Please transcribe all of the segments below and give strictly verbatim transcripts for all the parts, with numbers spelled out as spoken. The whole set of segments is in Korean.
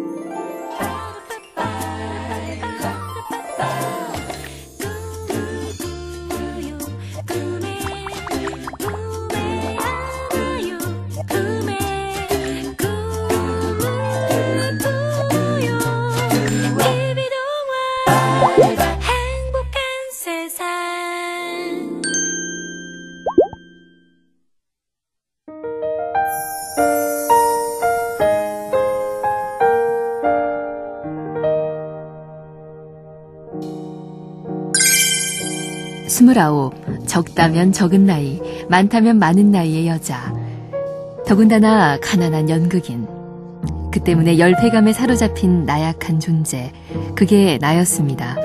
스물아홉, 적다면 적은 나이, 많다면 많은 나이의 여자. 더군다나 가난한 연극인. 그 때문에 열패감에 사로잡힌 나약한 존재. 그게 나였습니다.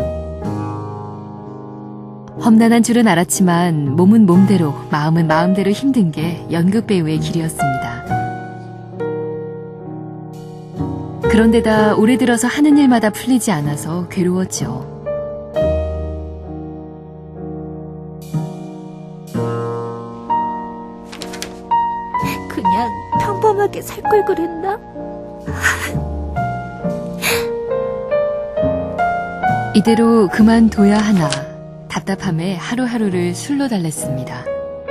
험난한 줄은 알았지만 몸은 몸대로, 마음은 마음대로 힘든 게 연극 배우의 길이었습니다. 그런데다 올해 들어서 하는 일마다 풀리지 않아서 괴로웠죠. 그냥 평범하게 살 걸 그랬나? 이대로 그만둬야 하나 답답함에 하루하루를 술로 달랬습니다.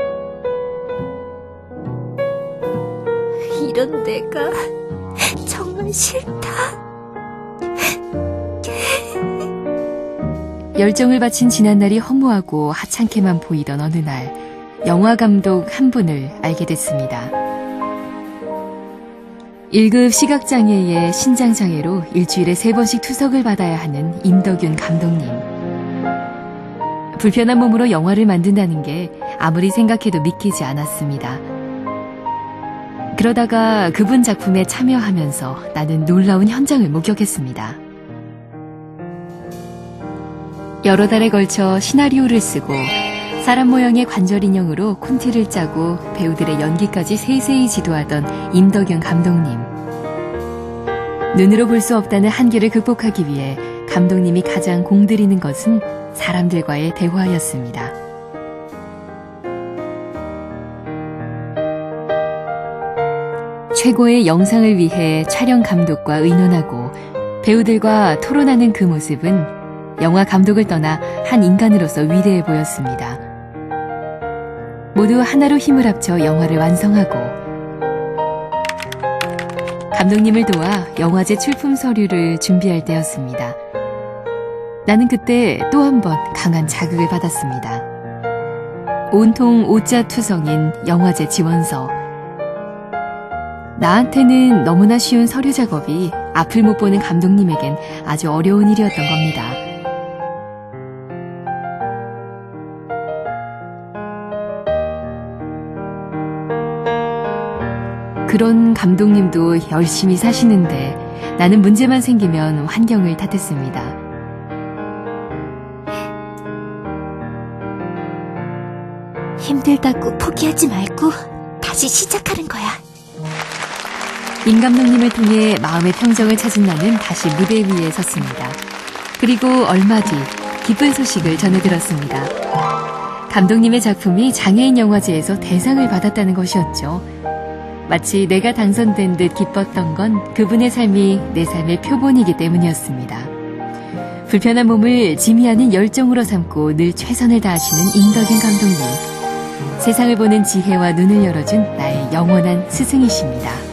이런 내가 정말 싫다. 열정을 바친 지난날이 허무하고 하찮게만 보이던 어느 날, 영화 감독 한 분을 알게 됐습니다. 일 급 시각장애의 신장장애로 일주일에 세 번씩 투석을 받아야 하는 임덕윤 감독님. 불편한 몸으로 영화를 만든다는 게 아무리 생각해도 믿기지 않았습니다. 그러다가 그분 작품에 참여하면서 나는 놀라운 현장을 목격했습니다. 여러 달에 걸쳐 시나리오를 쓰고 사람 모양의 관절 인형으로 콘티를 짜고 배우들의 연기까지 세세히 지도하던 임덕윤 감독님. 눈으로 볼 수 없다는 한계를 극복하기 위해 감독님이 가장 공들이는 것은 사람들과의 대화였습니다. 최고의 영상을 위해 촬영 감독과 의논하고 배우들과 토론하는 그 모습은 영화 감독을 떠나 한 인간으로서 위대해 보였습니다. 모두 하나로 힘을 합쳐 영화를 완성하고 감독님을 도와 영화제 출품 서류를 준비할 때였습니다. 나는 그때 또 한 번 강한 자극을 받았습니다. 온통 오자투성인 영화제 지원서. 나한테는 너무나 쉬운 서류 작업이 앞을 못 보는 감독님에겐 아주 어려운 일이었던 겁니다. 그런 감독님도 열심히 사시는데 나는 문제만 생기면 환경을 탓했습니다. 힘들다고 포기하지 말고 다시 시작하는 거야. 임 감독님을 통해 마음의 평정을 찾은 나는 다시 무대 위에 섰습니다. 그리고 얼마 뒤 기쁜 소식을 전해들었습니다. 감독님의 작품이 장애인 영화제에서 대상을 받았다는 것이었죠. 마치 내가 당선된 듯 기뻤던 건 그분의 삶이 내 삶의 표본이기 때문이었습니다. 불편한 몸을 짐이 아닌 열정으로 삼고 늘 최선을 다하시는 임덕윤 감독님. 세상을 보는 지혜와 눈을 열어준 나의 영원한 스승이십니다.